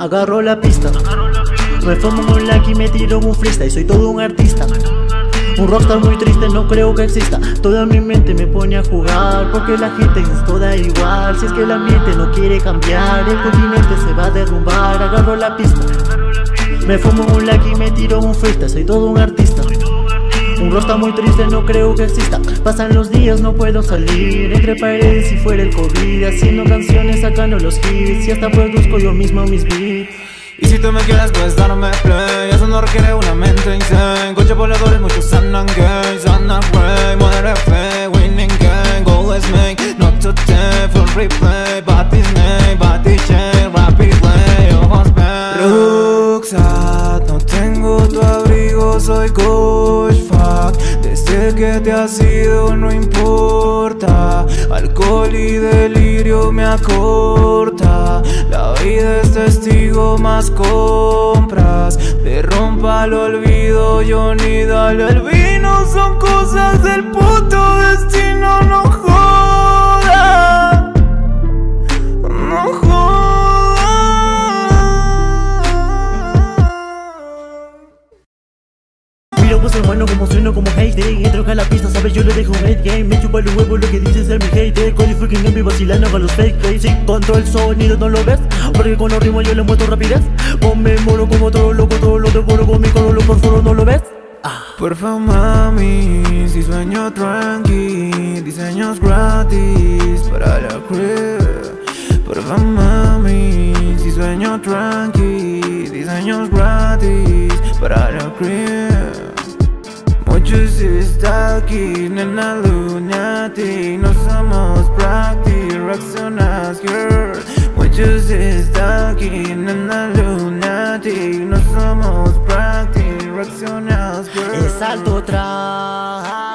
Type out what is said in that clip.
Agarro la pista, me fumo un like y me tiro un freestyle. Soy todo un artista, un rockstar muy triste, no creo que exista. Toda mi mente me pone a jugar, porque la gente es toda igual. Si es que el ambiente no quiere cambiar, el continente se va a derrumbar. Agarro la pista, me fumo un like y me tiro un freestyle. Soy todo un artista, un rockstar muy triste, no creo que exista. Pasan los días, no puedo salir entre paredes y fuera el COVID, haciendo canciones, sacando los hits, y hasta produzco yo mismo mis beats. Y si tú me quieres puedes darme play, eso no requiere una mente insane. Coche voladores, muchos andan gay, andan way, modern fe, winning game, goal is make, not to take, full replay, body name, body chain, rapid play, ojos ven. Roxat, no tengo tu abrigo, soy coach fuck. Desde que te has ido no importa, alcohol y delirio me acorta. La vida es testigo, más compras. Te rompa el olvido, Johnny, dale al vino. Son cosas del puto destino, no jodas, no jodas. Mira pues hermano como sueno como hate day. Entro acá a la pista, sabes yo le dejo un hate game. Me chupa el huevo lo que dices ser mi hate. Con el freaking envy vacilando con los fake days. Sí, control sonido no lo ves, porque con los ritmos yo le muestro rapidez. O me moro como todo loco, todo lo devoro con mi color, por favor no lo ves. Porfa mami, si sueño tranqui, diseños gratis para la crib. Porfa mami, si sueño tranqui, diseños gratis para la crib. Muchos está aquí, nena lunatic, no somos practice, reaccionas girl. Muchos está aquí, nena lunatic, no somos practice, reaccionas girl. Es alto traje.